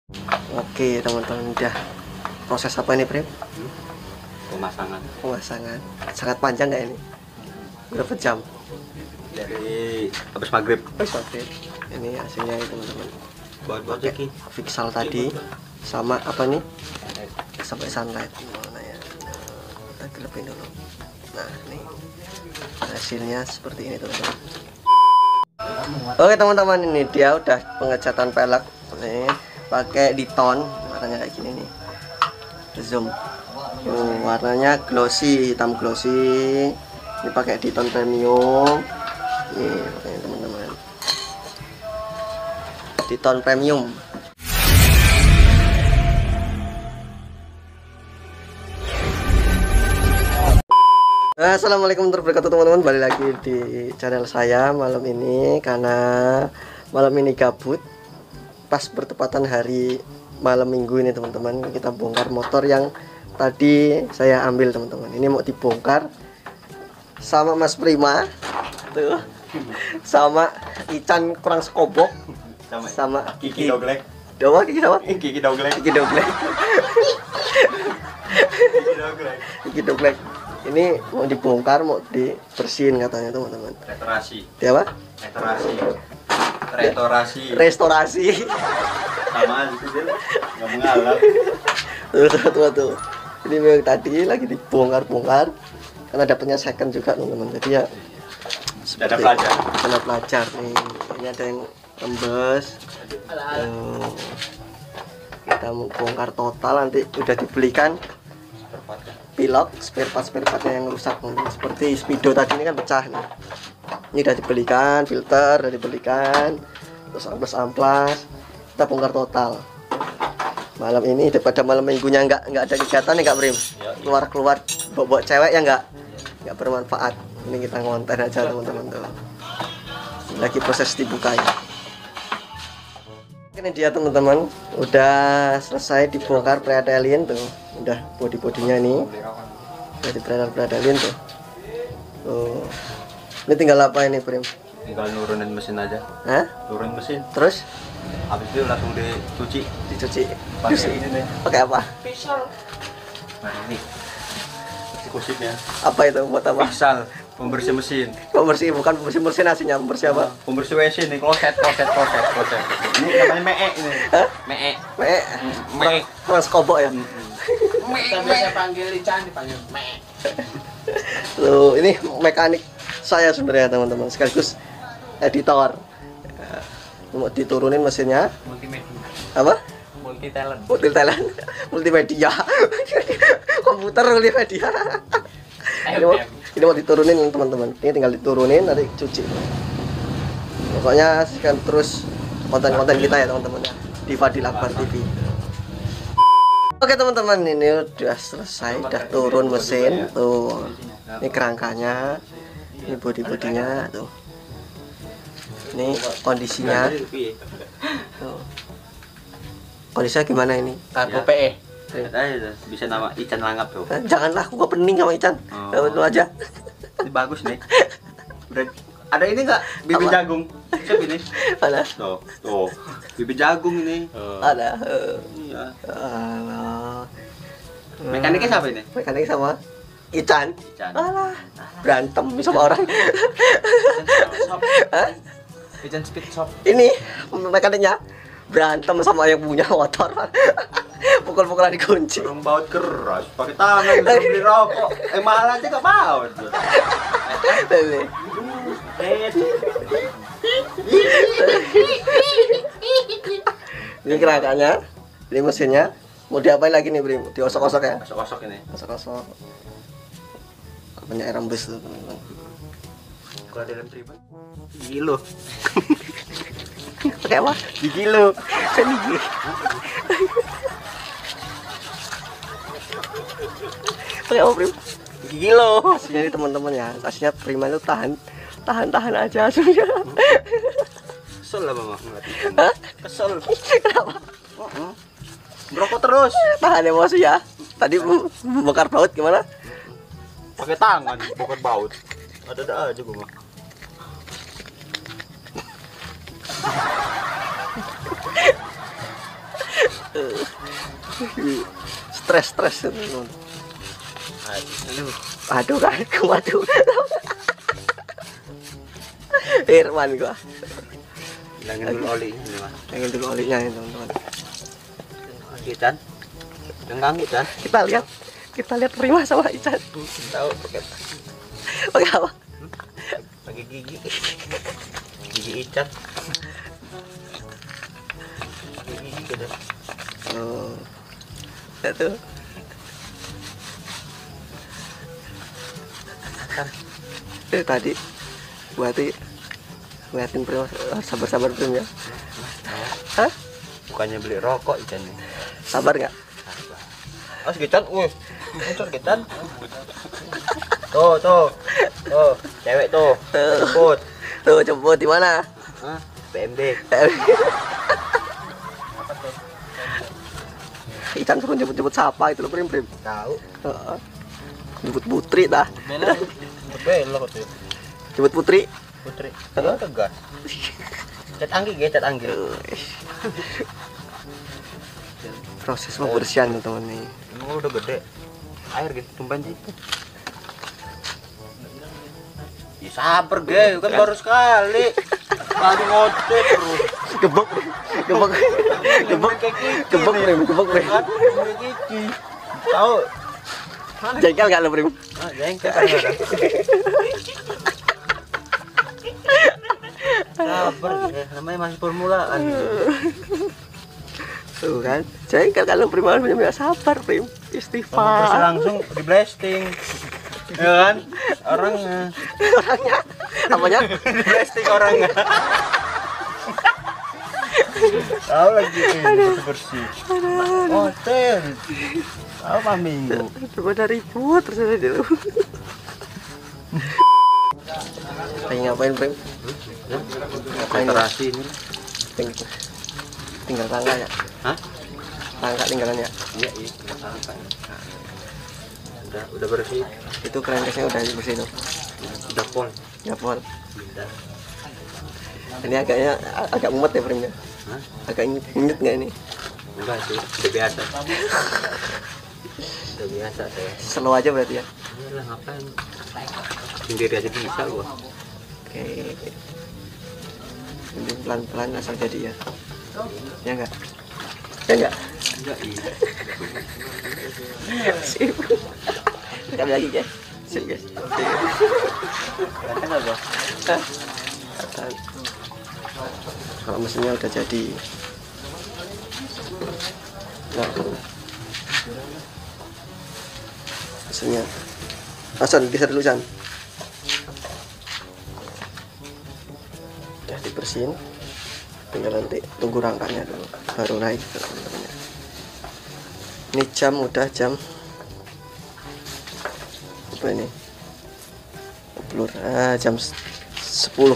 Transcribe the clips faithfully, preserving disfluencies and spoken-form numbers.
Oke teman-teman, udah proses apa ini Prim? Pemasangan. Pemasangan. Sangat panjang nggak ini? Berapa jam? Dari habis maghrib. Habis maghrib. Ini hasilnya ya teman-teman. Buat-buat Pakai fixal tadi sama apa nih? Sampai sunlight. Mana ya? Kita gelepin dulu. Nah nih hasilnya seperti ini teman-teman. Oke teman-teman, ini dia udah pengecatan pelek. Nih pakai diton, warnanya kayak gini nih. Zoom. Oh, warnanya glossy, hitam glossy. Ini pakai diton premium. Nih pakai teman-teman. Diton premium. Assalamualaikum warahmatullahi wabarakatuh teman-teman, balik lagi di channel saya malam ini. Karena malam ini gabut, pas bertepatan hari malam minggu ini teman-teman, kita bongkar motor yang tadi saya ambil teman-teman. Ini mau dibongkar sama Mas Prima tuh, sama Ican kurang sekobok, sama, sama Kiki Doglek. Doa Kiki sama Kiki Doglek. Kiki Doglek. Kiki Doglek. Kiki Doglek. Ini mau dibongkar, mau dibersihin katanya teman-teman. Restorasi. Ya apa? Restorasi. Restorasi. Restorasi. Sama aja sih dia. Enggak mengalah. Tuh, tuh, tuh, tuh. Ini memang tadi lagi dibongkar-bongkar karena dapatnya second juga teman-teman. Jadi ya Sudah ada pelajar. Ada pelajar nih. Ini ada yang rembes. Tuh. Kita mau bongkar total, nanti udah dibelikan pilok, spare part spare partnya yang rusak teman-teman. Seperti speedo tadi ini kan pecah nih. Ini udah dibelikan, filter udah dibelikan, terus amplas-amplas. Kita bongkar total malam ini, daripada malam minggunya nggak nggak ada kegiatan nih Kak Prim, keluar keluar bawa cewek ya nggak nggak bermanfaat. Ini kita ngonten aja teman-teman tuh. Lagi proses dibuka ya. Ini dia teman-teman, udah selesai dibongkar preadelin tuh, udah body-bodinya nih, udah di preadelin tuh. Tuh. Ini tinggal apa ini Prim? Tinggal nurunin mesin aja. Hah? Turun mesin. Terus? Habis itu langsung dicuci. Dicuci. Pakai ini nih. Pakai apa? Pisau. Nah ini. Kusipnya. Apa itu? Buat apa? Pisau. Pembersih mesin. Pembersih, bukan pembersih mesin aslinya, pembersih apa? Pembersih W C nih, kloset, kloset, kloset, kloset. Ini namanya mee ini. Hah? Mee. Mee. Mee. Kurang sekobok ya? Kita biasa panggil Ican, dipanggil Mek. Tuh, ini mekanik saya sebenarnya teman-teman, sekaligus editor. Mau diturunin mesinnya. Multimedia. Apa? Multi talent. Multi talent. Multimedia. Komputer multimedia. Ini mau, ini mau diturunin teman-teman. Ini tinggal diturunin, nanti cuci. Pokoknya kan terus konten-konten kita ya teman-teman ya, di Fadil Akbar T V. Oke teman-teman, ini udah selesai, udah turun mesin tuh. Ini kerangkanya, ini body-bodinya tuh. Ini kondisinya. Tuh. Kondisinya gimana ini? Kargo P E. Ayo, bisa nama Ican Langap tuh. Janganlah, aku gak pening sama Ican. Oh. Lu aja. Ini bagus nih. Berat. Ada ini enggak? Bibit Apa? jagung. Siap ini. Ada. Tuh, tuh. Bibit jagung ini. Ada. Iya. Alah. Mekaniknya siapa ini? Mekanik sama Ican. Ican. Alah. Berantem sama orang. Hah? Ican Speed Shop. Ini mekaniknya berantem sama yang punya motor. Pukul-pukulan dikunci. Orang baut keras, pakai tangan bisa beli rokok. Eh mahal aja gak baut. Ini. Ini kerangkanya, ini mesinnya. Mau diapain lagi nih Brim? Diosok-osok ya? Kosok-kosok ini. Osok-osok. Banyak air rembes tuh teman-teman. Kalau dalam terima, gigi lo. Pakai apa? Gigi lo. Gigi. Pakai apa Brim? Gigi lo. Aslinya ini teman-teman ya, aslinya Prima itu tahan, tahan-tahan aja aslinya. Kesel lah mama ngeliatin. Hah? Kesel. Kenapa? Merokok terus. Tahan emosi ya. Tadi bakar baut gimana? Pakai tangan, bukan baut. Ada-ada aja gua mah. Stres stres teman. Aduh. Aduh kan, waduh. Irwan gua. Hilangin dulu olinya nih mas. Pengen dulu olinya ini teman-teman. Oke Chan. Yang ganggu Chan. Kita lihat, kita lihat Prima sama Ican. Tahu pakai Pakai apa? pakai gigi. Gigi icat. Pakai gigi gitu. Oh, itu. Eh tadi, berarti ngeliatin Prima, sabar-sabar Prim ya. Hah? Bukannya beli rokok Chan nih. Sabar nggak? Oh segitan, wih, muncul segitan. Tuh, tuh, tuh, cewek tuh, jemput. Tuh jemput di mana? Hah? B M B. Ican suruh jemput-jemput siapa itu loh Prim Prim. Tahu. Heeh. Jemput Putri dah. Bela. Bela tuh. Jemput Putri. Putri. Halo tegas. Cat anggi ya, cat anggi. Proses pembersihan teman nih. Emang udah gede. Air gitu tumpahin situ. Ya sabar ge, kan baru sekali. Lagi ngoceh terus. Gebok, gebok, gebok, gebok Prim, gebok Prim. Gigi. Tahu. Jengkel nggak lo Prim? Ah, jengkel kan ada. Sabar, eh, namanya masih permulaan. Tuh kan, jengkel kalau Prim harus punya sabar Prim. Terus Istighfar. langsung di blasting. Ya kan? Orangnya. Orangnya, apanya? Di blasting orangnya. Tahu lagi bersih bersih. Hotel. Tahu Pak Minggu. Coba dari ribut terus aja dulu. Lagi ngapain Prim? Ngapain? Konsentrasi ini. Ting- Tinggal tangga ya? Hah? Tangga tinggalannya. Iya, iya. Udah, udah bersih. Itu kerangkasnya udah dibersihin tuh. Udah pol. Ya pon. Udah. Ini agaknya agak mumet ya Primnya. Hah? Agak nyut nggak ini? Enggak sih, udah biasa. Udah biasa saya. Slow aja berarti ya. Iyalah ngapain? Sendiri aja bisa gua. Oke. Ini pelan-pelan asal jadi ya. Ya enggak? Ya enggak? Enggak iya. Sip. Sekali lagi ya. Sip guys. Kan apa? Hah? Kata- Kalau mesinnya udah jadi. Nah. Mesinnya. Hasan, geser dulu San. Udah dibersihin. Tinggal nanti tunggu rangkanya dulu baru naik. Ini jam udah jam apa ini? Blur. Ah, jam sepuluh.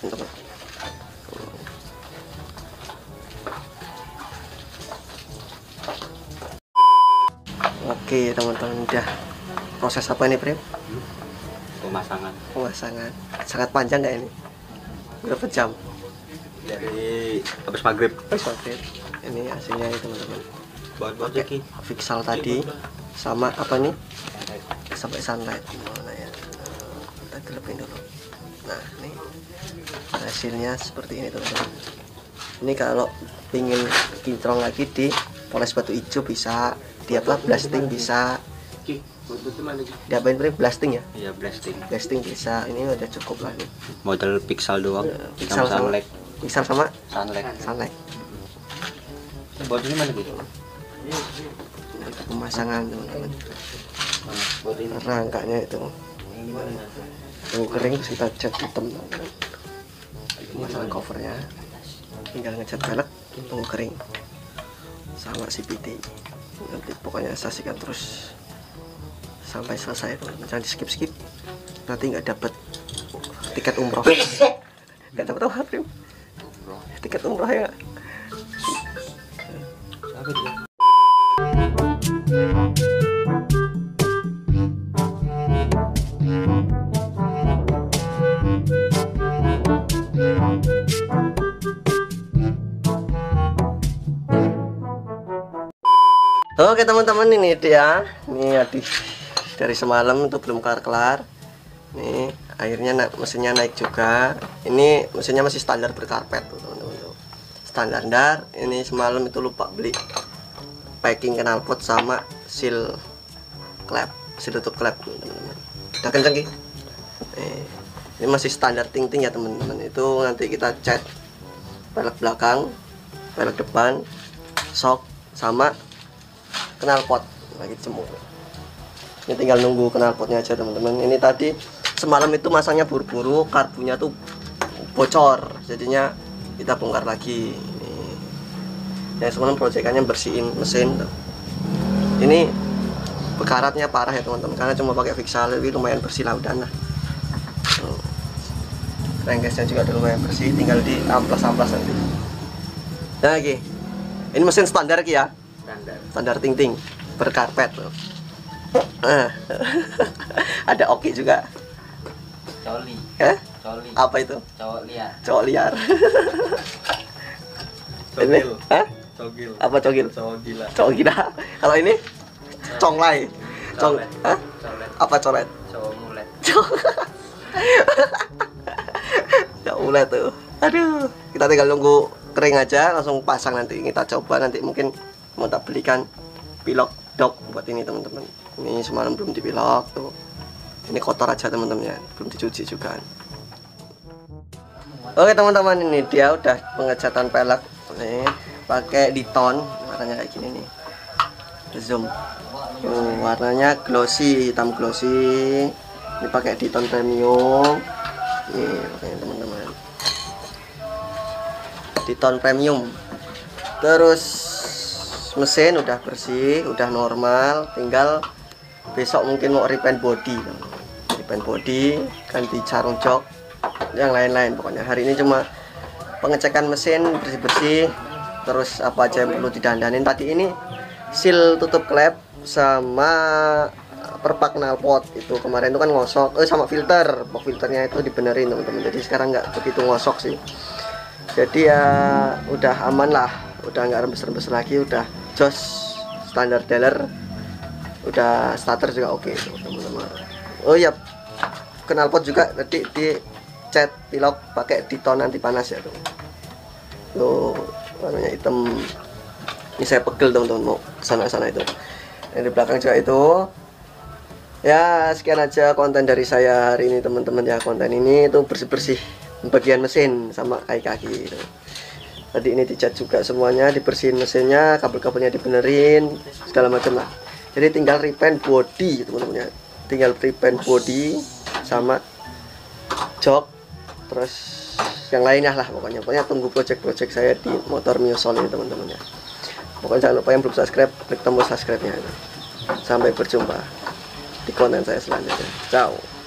Oke teman-teman, udah proses apa ini Prim? Pemasangan Pemasangan. Sangat panjang nggak ini? Berapa jam? dari habis maghrib. Wis, oke. Ini hasilnya ya teman-teman. Buat-buat lagi. Fixal tadi sama apa nih? Sampai sunlight. Mana ya? Kita gelepin dulu. Nah, ini hasilnya seperti ini teman-teman. Ini kalau pingin kinclong lagi di poles batu hijau bisa, diapalah blasting bisa. Diapain Prim? Blasting ya? Iya blasting. Blasting bisa. Ini udah cukup lah nih. Model pixel doang. Pixel sama sunlight. Pixel sama Sunlight. sunlight. Buat ini mana gitu? Itu pemasangan teman-teman. Buat ini. Rangkanya itu tunggu kering terus kita cat hitam teman-teman. Pemasangan covernya tinggal ngecat velg, tunggu kering sama C V T. Nanti pokoknya saksikan terus sampai selesai teman-teman. Jangan di skip skip, nanti nggak dapat tiket umroh. Nggak dapat apa Prim? Tiket umroh ya. Siapa dia? Oke teman-teman, ini dia. Ini adik dari semalam itu belum kelar-kelar. Nih akhirnya na mesinnya naik juga. Ini mesinnya masih standar berkarpet tuh teman-teman. Standar. Ini semalam itu lupa beli packing knalpot sama seal klep, seal tutup klep teman-teman. Udah kenceng Ki. Nih, ini masih standar ting-ting ya teman-teman. Itu nanti kita cat pelek belakang, pelek depan, shock sama knalpot lagi cemur. Ini tinggal nunggu knalpotnya aja teman-teman. Ini tadi semalam itu masangnya buru-buru, karbunya tuh bocor, jadinya kita bongkar lagi. Ini yang semalam proyekannya bersihin mesin. Ini bekaratnya parah ya teman-teman, karena cuma pakai Vixal, tapi lumayan bersih lah udah nah. Crankcase-nya juga udah lumayan bersih, tinggal di amplas-amplas nanti. Nah lagi, ini mesin standar Ki ya. Standar. Standar ting-ting berkarpet loh. Ah. Ada oki juga. Coli. Eh? Coli. Apa itu? Cowok liar. Cowok liar. Ini, Cogil. hah? Cogil. Apa cogil? Cowok gila. Cowok gila. Kalau ini conglay. Cong, Colet. hah? Colet. Apa colet? Cowok mulet. Ya ulah tuh. Aduh, kita tinggal nunggu kering aja, langsung pasang nanti kita coba. Nanti mungkin mau tak belikan pilok dok buat ini teman-teman. Ini semalam belum dipilok tuh. Ini kotor aja teman-teman ya, belum dicuci juga. Oke teman-teman, ini dia udah pengecatan pelek. Nih, pakai Diton, warnanya kayak gini nih. Zoom. Tuh, warnanya glossy, hitam glossy. Ini pakai Diton premium. Nih, pakai teman-teman. Diton premium. Terus mesin udah bersih, udah normal, tinggal besok mungkin mau repaint body. Repaint body, ganti jarum jok, yang lain-lain pokoknya. Hari ini cuma pengecekan mesin bersih-bersih, terus apa aja yang perlu didandanin. Tadi ini seal tutup klep sama perpak knalpot itu kemarin itu kan ngosok, eh sama filter, box filternya itu dibenerin teman-teman. Jadi sekarang nggak begitu ngosok sih. Jadi ya udah aman lah, udah nggak rembes-rembes lagi, udah jos standar dealer, udah starter juga oke teman-teman. Oh iya, knalpot juga tadi di cat pilok pakai Diton anti panas ya tuh. Tuh warnanya hitam. Ini saya pegel teman-teman mau sana-sana itu. Yang di belakang juga itu. Ya sekian aja konten dari saya hari ini teman-teman ya. Konten ini itu bersih-bersih bagian mesin sama kaki-kaki gitu. Tadi ini dicat juga semuanya, dibersihin mesinnya, kabel-kabelnya dibenerin, segala macam lah. Jadi tinggal repaint body teman-teman ya. Tinggal repaint body sama jok, terus yang lainnya lah pokoknya. Pokoknya tunggu project-project saya di motor Mio Soul ini teman-teman ya. Pokoknya jangan lupa yang belum subscribe, klik tombol subscribe-nya. Sampai berjumpa di konten saya selanjutnya. Ciao.